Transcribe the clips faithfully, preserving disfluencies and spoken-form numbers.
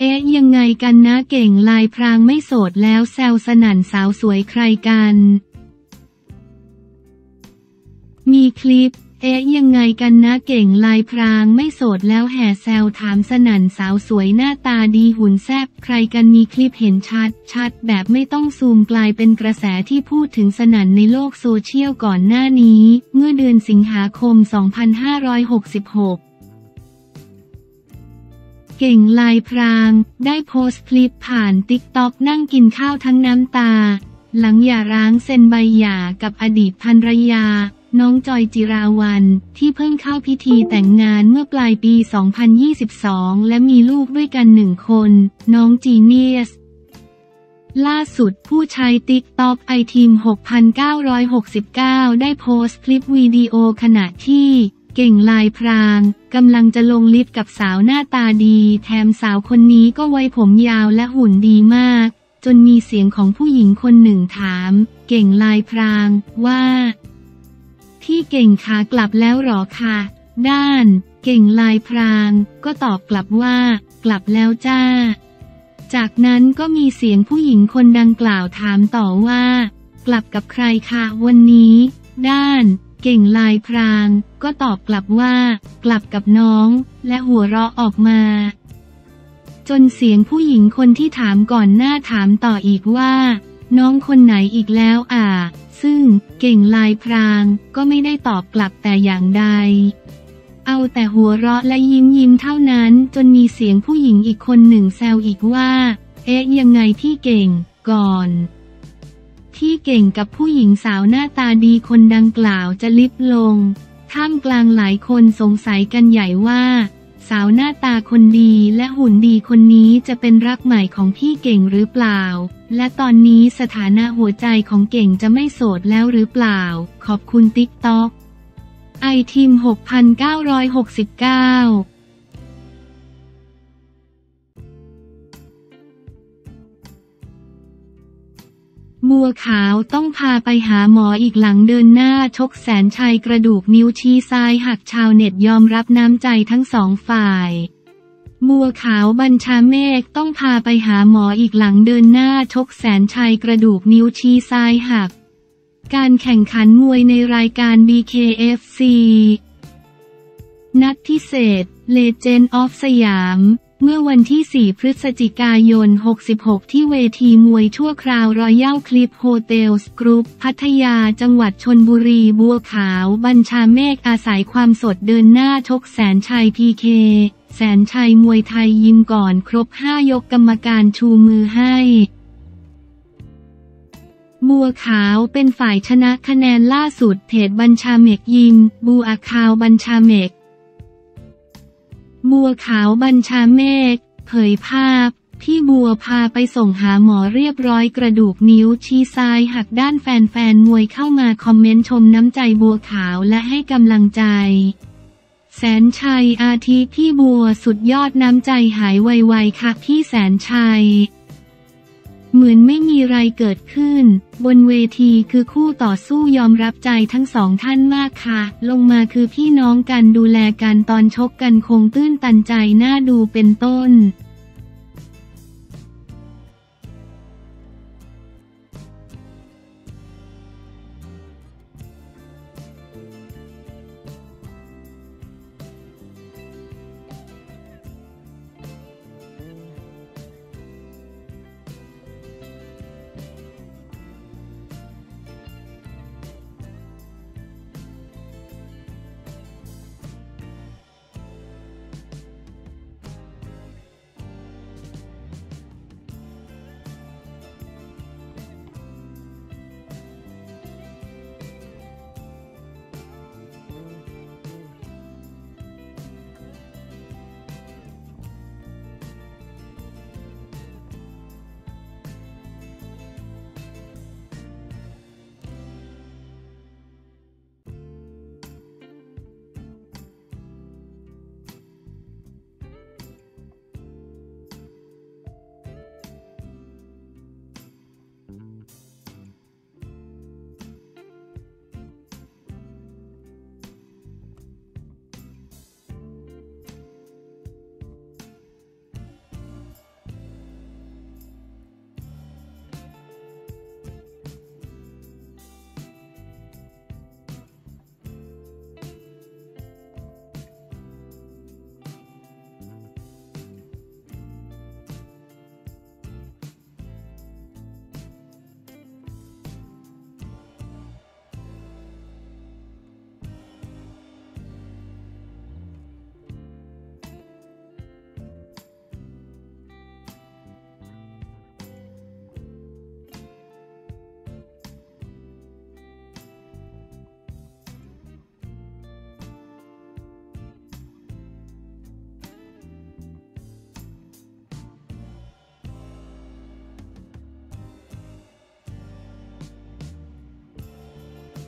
เอ๊ะยังไงกันนะเก่งลายพรางไม่โสดแล้วแซวสนั่นสาวสวยใครกันมีคลิปเอ๊ะยังไงกันนะเก่งลายพรางไม่โสดแล้วแห่แซวถามสนั่นสาวสวยหน้าตาดีหุ่นแซ่บใครกันมีคลิปเห็นชัดชัดแบบไม่ต้องซูมกลายเป็นกระแสที่พูดถึงสนั่นในโลกโซเชียลก่อนหน้านี้เมื่อเดือนสิงหาคมสองพันห้าร้อยหกสิบหกเก่งลายพรางได้โพสต์คลิปผ่านติ๊กต็อกนั่งกินข้าวทั้งน้ำตาหลังหย่าร้างเซ็นใบหย่ากับอดีตภรรยาน้องจอยจิราวัลย์ที่เพิ่งเข้าพิธีแต่งงานเมื่อปลายปี สองพันยี่สิบสอง และมีลูกด้วยกันหนึ่งคนน้องจีเนียสล่าสุดผู้ใช้ติ๊กต็อกไอทีมหกพันเก้าร้อยหกสิบเก้าได้โพสต์คลิปวิดีโอขณะที่เก่งลายพรางกำลังจะลงลิฟต์กับสาวหน้าตาดีแถมสาวคนนี้ก็ไว้ผมยาวและหุ่นดีมากจนมีเสียงของผู้หญิงคนหนึ่งถามเก่งลายพรางว่าพี่เก่งขากลับแล้วหรอคะด้านเก่งลายพรางก็ตอบกลับว่ากลับแล้วจ้าจากนั้นก็มีเสียงผู้หญิงคนดังกล่าวถามต่อว่ากลับกับใครคะวันนี้ด้านเก่งลายพรางก็ตอบกลับว่ากลับกับน้องและหัวเราะออกมาจนเสียงผู้หญิงคนที่ถามก่อนหน้าถามต่ออีกว่าน้องคนไหนอีกแล้วอ่ะซึ่งเก่งลายพรางก็ไม่ได้ตอบกลับแต่อย่างใดเอาแต่หัวเราะและยิ้มยิ้มเท่านั้นจนมีเสียงผู้หญิงอีกคนหนึ่งแซวอีกว่าเอ๊ะยังไงพี่เก่งก่อนพี่เก่งกับผู้หญิงสาวหน้าตาดีคนดังกล่าวจะลิฟต์ลงท่ามกลางหลายคนสงสัยกันใหญ่ว่าสาวหน้าตาคนดีและหุ่นดีคนนี้จะเป็นรักใหม่ของพี่เก่งหรือเปล่าและตอนนี้สถานะหัวใจของเก่งจะไม่โสดแล้วหรือเปล่าขอบคุณติ๊กต็อกไอทีมหกพันเก้าร้อยหกสิบเก้าบัวขาวต้องพาไปหาหมออีกหลังเดินหน้าชกแสนชัยกระดูกนิ้วชี้ซ้ายหักชาวเน็ตยอมรับน้ำใจทั้งสองฝ่ายบัวขาวบัญชาเมฆต้องพาไปหาหมออีกหลังเดินหน้าชกแสนชัยกระดูกนิ้วชี้ซ้ายหักการแข่งขันมวยในรายการ บี เค เอฟ ซี นัดพิเศษ Legend of สยามเมื่อวันที่ สี่ พฤศจิกายน หกสิบหก ที่เวทีมวยชั่วคราวรอยัลคลิปโฮเทลส์กรุ๊ปพัทยาจังหวัดชลบุรีบัวขาวบัญชาเมฆอาศัยความสดเดินหน้าชกแสนชัย พี เค แสนชัยมวยไทยยิมก่อนครบห้ายกกรรมการชูมือให้บัวขาวเป็นฝ่ายชนะคะแนนล่าสุดเพจบัญชาเมฆยิมบัวขาวบัญชาเมฆบัวขาวบัญชาเมฆเผยภาพพี่บัวพาไปส่งหาหมอเรียบร้อยกระดูกนิ้วชี้ซ้ายหักด้านแฟนๆมวยเข้ามาคอมเมนต์ชมน้ำใจบัวขาวและให้กำลังใจแสนชัยอาทิพี่บัวสุดยอดน้ำใจหายไวๆค่ะพี่แสนชัยเหมือนไม่มีไรเกิดขึ้นบนเวทีคือคู่ต่อสู้ยอมรับใจทั้งสองท่านมากค่ะลงมาคือพี่น้องกันดูแลกันตอนชกกันคงตื้นตันใจน่าดูเป็นต้น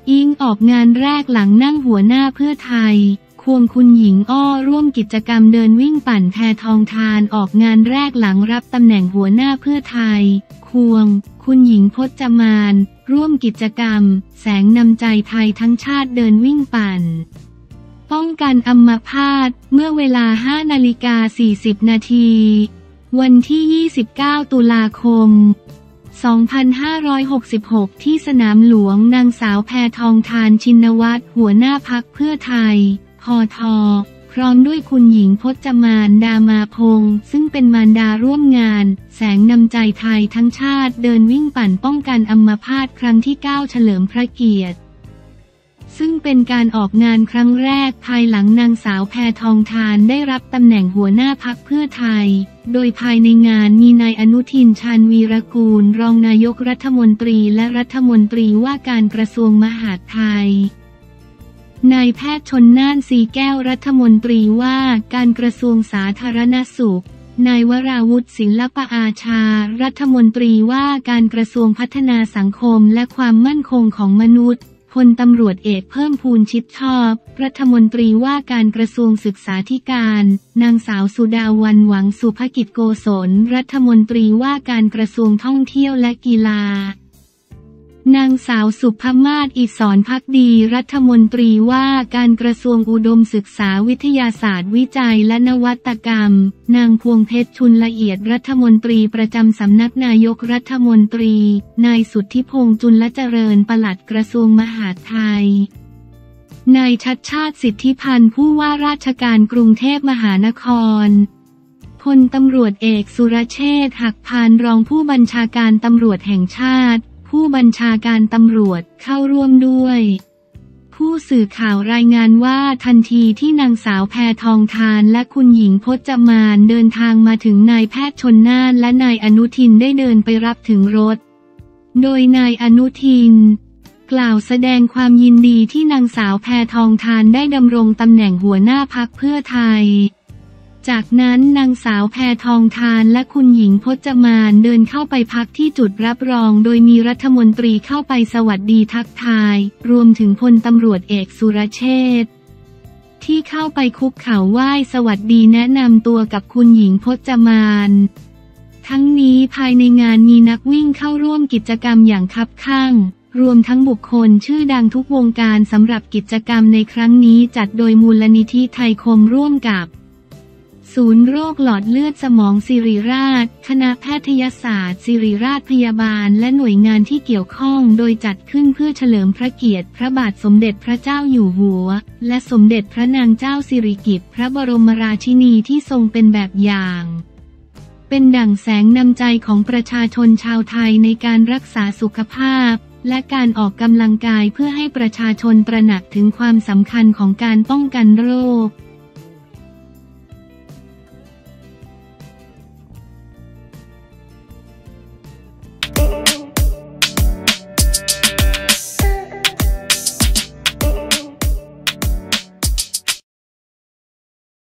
อิงออกงานแรกหลังนั่งหัวหน้าเพื่อไทยควงคุณหญิงอ้อร่วมกิจกรรมเดินวิ่งปั่นแพทองทานออกงานแรกหลังรับตำแหน่งหัวหน้าเพื่อไทยควงคุณหญิงพจมานร่วมกิจกรรมแสงนำใจไทยทั้งชาติเดินวิ่งปั่นป้องกันอัมพาตเมื่อเวลา ห้านาฬิกาสี่สิบนาทีวันที่ ยี่สิบเก้า ตุลาคม สองพันห้าร้อยหกสิบหก ที่สนามหลวงนางสาวแพทองทานชินวัตรหัวหน้าพรรคเพื่อไทยพท.พร้อมด้วยคุณหญิงพจมานดามาพงษ์ซึ่งเป็นมารดาร่วมงานแสงนำใจไทยทั้งชาติเดินวิ่งปั่นป้องกันอัมพาตครั้งที่เก้าเฉลิมพระเกียรติซึ่งเป็นการออกงานครั้งแรกภายหลังนางสาวแพทองทานได้รับตำแหน่งหัวหน้าพรรคเพื่อไทยโดยภายในงานมีนายอนุทินชาญวีรกูลรองนายกรัฐมนตรีและรัฐมนตรีว่าการกระทรวงมหาดไทยนายแพทย์ชลน่านสีแก้วรัฐมนตรีว่าการกระทรวงสาธารณสุขนายวราวุฒิศิลปอาชารัฐมนตรีว่าการกระทรวงพัฒนาสังคมและความมั่นคงของมนุษย์พลตำรวจเอกเพิ่มพูนชิดชอบรัฐมนตรีว่าการกระทรวงศึกษาธิการนางสาวสุดาวันหวังสุภกิจโกศลรัฐมนตรีว่าการกระทรวงท่องเที่ยวและกีฬานางสาวสุภมาศอิศรภักดีรัฐมนตรีว่าการกระทรวงอุดมศึกษาวิทยาศาสตร์วิจัยและนวัตกรรมนางพวงเพชรชุนละเอียดรัฐมนตรีประจำสำนักนายกรัฐมนตรีนายสุทธิพงษ์จุลเจริญปลัดกระทรวงมหาดไทยนายชัชชาติสิทธิพันธ์ผู้ว่าราชการกรุงเทพมหานครพลตำรวจเอกสุรเชษฐ์หักพานรองผู้บัญชาการตำรวจแห่งชาติผู้บัญชาการตำรวจเข้าร่วมด้วยผู้สื่อข่าวรายงานว่าทันทีที่นางสาวแพทองทานและคุณหญิงพจมานเดินทางมาถึงนายแพทย์ชลน่านและนายอนุทินได้เดินไปรับถึงรถโดยนายอนุทินกล่าวแสดงความยินดีที่นางสาวแพทองทานได้ดำรงตำแหน่งหัวหน้าพรรคเพื่อไทยจากนั้นนางสาวแพทองทานและคุณหญิงพจมานเดินเข้าไปพักที่จุดรับรองโดยมีรัฐมนตรีเข้าไปสวัสดีทักทายรวมถึงพลตำรวจเอกสุรเชษฐ์ที่เข้าไปคุกเข่าไหว้สวัสดีแนะนำตัวกับคุณหญิงพจมานทั้งนี้ภายในงานมีนักวิ่งเข้าร่วมกิจกรรมอย่างคับคั่งรวมทั้งบุคคลชื่อดังทุกวงการสำหรับกิจกรรมในครั้งนี้จัดโดยมูลนิธิไทยคมร่วมกับศูนย์โรคหลอดเลือดสมองศิริราชคณะแพทยศาสตร์ศิริราชพยาบาลและหน่วยงานที่เกี่ยวข้องโดยจัดขึ้นเพื่อเฉลิมพระเกียรติพระบาทสมเด็จพระเจ้าอยู่หัวและสมเด็จพระนางเจ้าสิริกิติ์พระบรมราชินีที่ทรงเป็นแบบอย่างเป็นดั่งแสงนำใจของประชาชนชาวไทยในการรักษาสุขภาพและการออกกำลังกายเพื่อให้ประชาชนตระหนักถึงความสำคัญของการป้องกันโรค